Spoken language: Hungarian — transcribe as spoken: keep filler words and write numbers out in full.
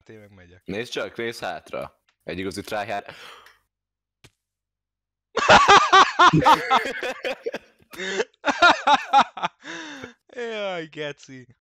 én meg megyek. Nézd csak, nézz hátra. Egy igazi tryhard. Jaj, geci.